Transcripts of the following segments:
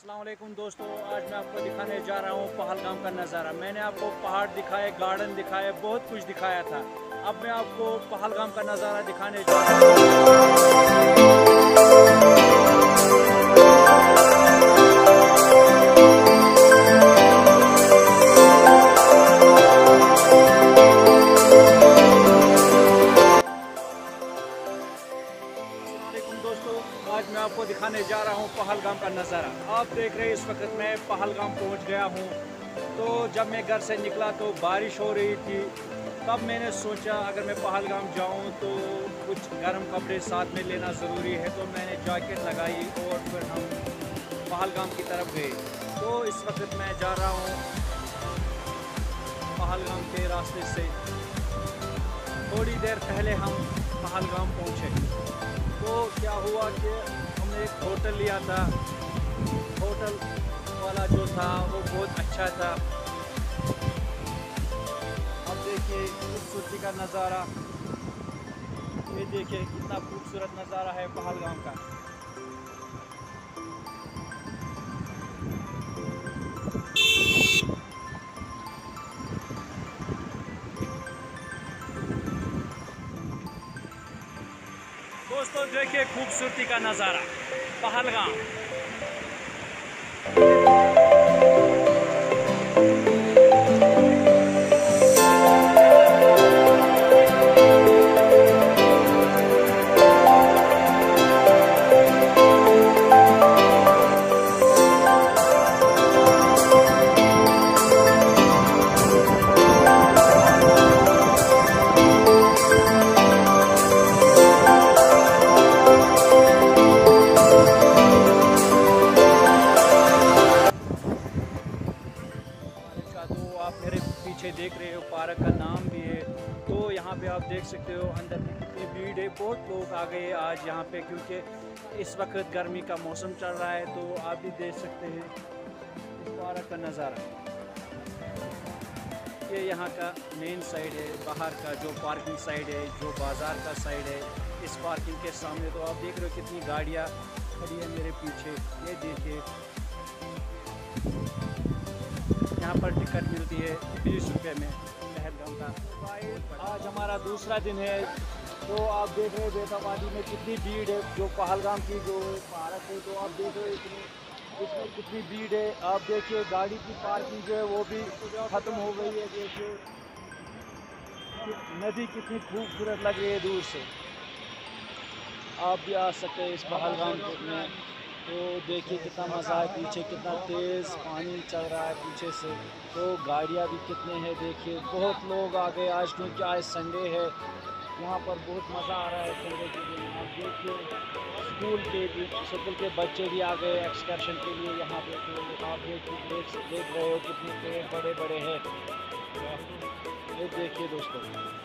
अस्सलाम वालेकुम दोस्तों, आज मैं आपको दिखाने जा रहा हूँ पहलगाम का नज़ारा। मैंने आपको पहाड़ दिखाए, गार्डन दिखाए, बहुत कुछ दिखाया था। अब मैं आपको पहलगाम का नज़ारा दिखाने जा रहा हूँ। दोस्तों, आज मैं आपको दिखाने जा रहा हूँ पहलगाम का नज़ारा। आप देख रहे हैं इस वक्त मैं पहलगाम पहुँच गया हूँ। तो जब मैं घर से निकला तो बारिश हो रही थी। तब मैंने सोचा अगर मैं पहलगाम जाऊँ तो कुछ गर्म कपड़े साथ में लेना ज़रूरी है। तो मैंने जैकेट लगाई और फिर हम पहलगाम की तरफ गए। तो इस वक्त मैं जा रहा हूँ पहलगाम के रास्ते से। थोड़ी देर पहले हम पहलगाम पहुँचे तो क्या हुआ कि हमने एक होटल लिया था। होटल वाला जो था वो बहुत अच्छा था। अब देखिए खूबसूरती का नज़ारा, ये देखिए कितना खूबसूरत नज़ारा है पहलगाम का। दोस्तों देखिए खूबसूरती का नज़ारा पहलगाम। तो आप मेरे पीछे देख रहे हो पार्क का नाम भी है। तो यहाँ पे आप देख सकते हो अंदर में कितनी भीड़ है। बहुत लोग आ गए आज यहाँ पे, क्योंकि इस वक्त गर्मी का मौसम चल रहा है। तो आप भी देख सकते हैं इस पार्क का नज़ारा। ये यहाँ का मेन साइड है, बाहर का जो पार्किंग साइड है, जो बाज़ार का साइड है। इस पार्किंग के सामने तो आप देख रहे हो कितनी गाड़ियाँ खड़ी है मेरे पीछे। ये देखिए यहाँ पर टिकट मिलती है 20 रुपये में पहलगाम का। आज हमारा दूसरा दिन है। तो आप देख रहे हो बेताबादी में कितनी भीड़ है। जो पहलगाम की जो पार्क है, तो आप देख रहे हो इसमें कितनी भीड़ है। आप देखिए गाड़ी की पार्किंग जो है वो भी ख़त्म हो गई है। देखिए नदी कितनी खूबसूरत लग रही है दूर से। आप भी आ सकते हैं इस पहलगाम में। तो देखिए कितना मज़ा है, पीछे कितना तेज़ पानी चल रहा है पीछे से। तो गाड़ियाँ भी कितने हैं देखिए। बहुत लोग आ गए आज, क्योंकि आज संडे है। यहाँ पर बहुत मज़ा आ रहा है संडे के दिन। आप देखिए स्कूल के बच्चे भी आ गए एक्सकर्शन के लिए यहाँ पे। तो आप देख रहे हो कितने पेड़ बड़े बड़े हैं। ये देखिए दोस्तों।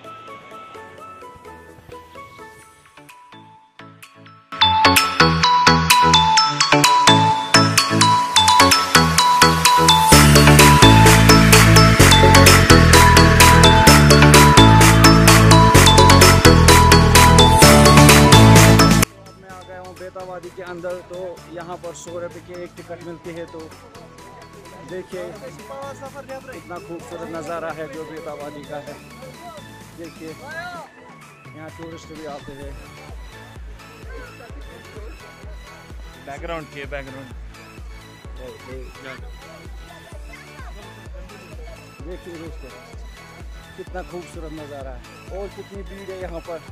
बेताबादी के अंदर तो यहाँ पर 100 रुपये की एक टिकट मिलती है। तो देखिए इतना खूबसूरत नज़ारा है जो बेताबादी का है। देखिए यहाँ टूरिस्ट भी आते हैं। बैकग्राउंड के बैकग्राउंड देखिए दोस्तों कितना खूबसूरत नज़ारा है और कितनी भीड़ है यहाँ पर।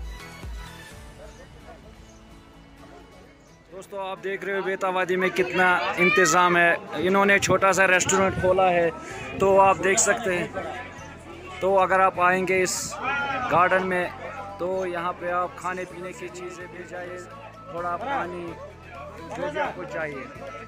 दोस्तों आप देख रहे हो बेताबादी में कितना इंतज़ाम है। इन्होंने छोटा सा रेस्टोरेंट खोला है, तो आप देख सकते हैं। तो अगर आप आएंगे इस गार्डन में तो यहाँ पे आप खाने पीने की चीज़ें भी जाइए, थोड़ा पानी जो भी आपको चाहिए।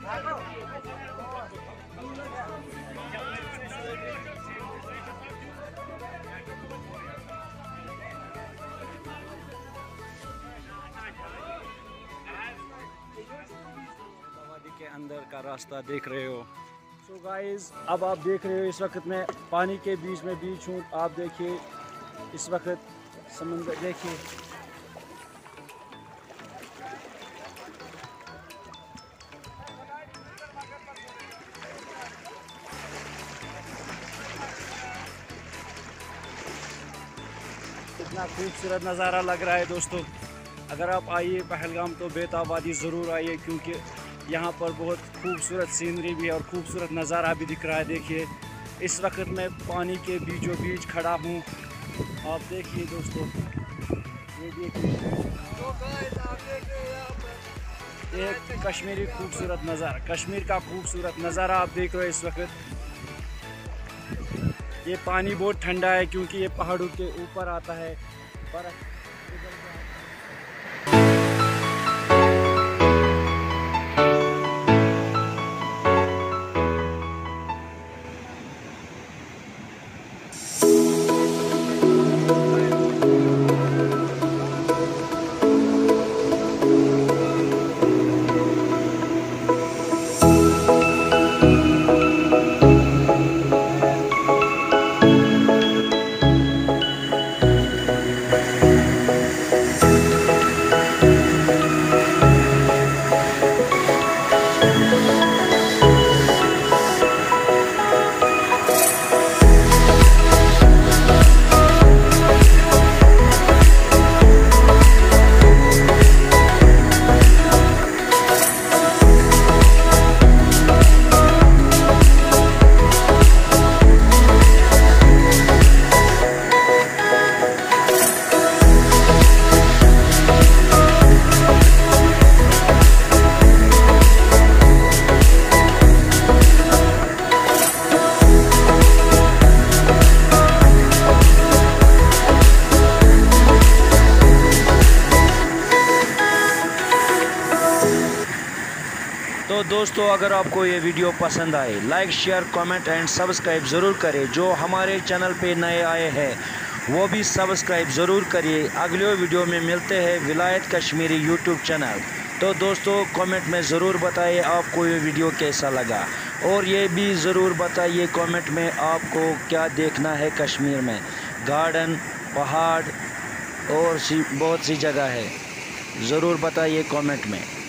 के अंदर का रास्ता देख रहे हो। सो गाइस अब आप देख रहे हो इस वक्त मैं पानी के बीच में हूँ। आप देखिए इस वक्त समुंदर देखिए। कितना खूबसूरत नज़ारा लग रहा है दोस्तों। अगर आप आइए पहलगाम तो बेताबादी ज़रूर आइए, क्योंकि यहाँ पर बहुत खूबसूरत सीनरी भी है और खूबसूरत नज़ारा भी दिख रहा है। देखिए इस वक्त मैं पानी के बीचों बीच खड़ा हूँ। आप देखिए दोस्तों, ये देखिए ये कश्मीरी खूबसूरत नज़ारा, कश्मीर का खूबसूरत नज़ारा आप देख रहे हो इस वक्त। ये पानी बहुत ठंडा है क्योंकि ये पहाड़ों के ऊपर आता है बर्फ। तो दोस्तों, अगर आपको ये वीडियो पसंद आए, like share comment and subscribe ज़रूर करें। जो हमारे चैनल पे नए आए हैं वो भी सब्सक्राइब ज़रूर करिए। अगले वीडियो में मिलते हैं विलायत कश्मीरी यूट्यूब चैनल। तो दोस्तों कमेंट में ज़रूर बताइए आपको ये वीडियो कैसा लगा, और ये भी ज़रूर बताइए कमेंट में आपको क्या देखना है कश्मीर में। गार्डन, पहाड़ और बहुत सी जगह है, ज़रूर बताइए कमेंट में।